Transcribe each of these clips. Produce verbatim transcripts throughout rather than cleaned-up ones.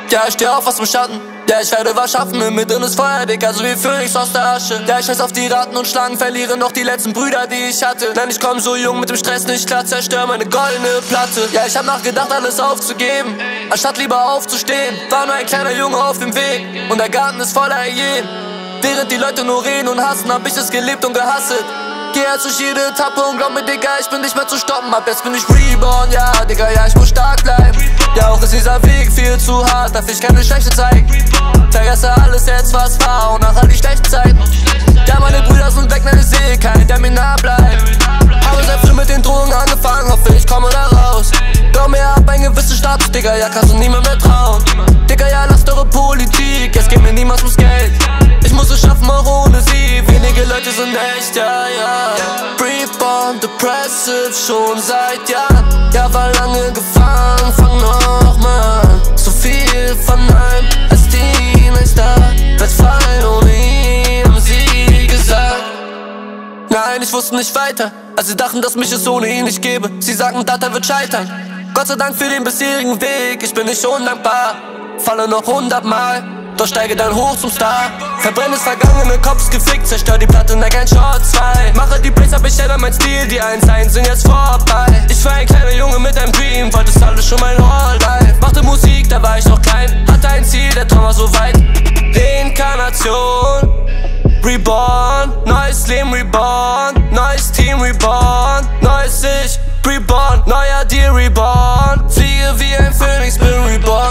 Ja, ich steh auf aus dem Schatten. Ja, ich werde was schaffen, im Mitten des Feuer, Digga, so wie Phönix aus der Asche. Ja, ich scheiß auf die Ratten und Schlangen, verliere noch die letzten Brüder, die ich hatte. Nein, ich komm so jung mit dem Stress nicht klar, zerstör meine goldene Platte. Ja, ich hab nachgedacht, alles aufzugeben, anstatt lieber aufzustehen. War nur ein kleiner Junge auf dem Weg und der Garten ist voller Hyänen. Während die Leute nur reden und hassen, hab ich es gelebt und gehasselt. Geh jetzt durch jede Etappe und glaub mir, Digga, ich bin nicht mehr zu stoppen. Ab jetzt bin ich reborn, ja, Digga, ja, ich muss stark bleiben. Ja, auch ist dieser Weg viel zu hart, darf ich keine Schwäche zeigen. Vergesse alles jetzt, was war und nach all die schlechten Zeiten. Ja, meine Brüder sind weg, nein, ich sehe keinen, der mir nah bleibt. Habe sehr früh mit den Drogen angefangen, hoffe ich komme da raus. Glaub mir, hab einen gewissen Status, Digga, ja, kannst du niemand mehr trauen. Digga, ja, lasst eure Politik, es geht mir niemals ums Geld. Ich muss es schaffen, auch ohne sie, wenige Leute sind echt, ja, ja. Reborn, depressive, schon seit Jahren. Ja, war lange gefangen, fang noch mal an. So viel von einem als Teenager, wird fallen ohne ihn, haben sie gesagt. Nein, ich wusste nicht weiter, als sie dachten, dass mich es ohne ihn nicht gäbe. Sie sagten, Data wird scheitern. Gott sei Dank für den bisherigen Weg, ich bin nicht undankbar. Falle noch hundertmal, doch steige dann hoch zum Star. Verbrenne das vergangene, Kopf ist gefickt, zerstör die Platte, neck ein Shot zwei. Mache die Plays, aber ich hätte mein Stil, die eins eins sind jetzt vorbei. Ich war ein kleiner Junge mit einem Dream, wollte es alles schon mein Whole Life. Machte Musik, da war ich noch klein, hatte ein Ziel, der Traum war so weit. Reinkarnation, Reborn, neues Leben, Reborn, neues Team, Reborn, neues Ich, Reborn, neuer Deal, Reborn. Fliege wie ein Phönix, bin Reborn.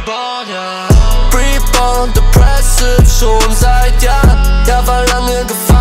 Reborn, depressive, schon seit Jahren. Ja, war lange gefangen.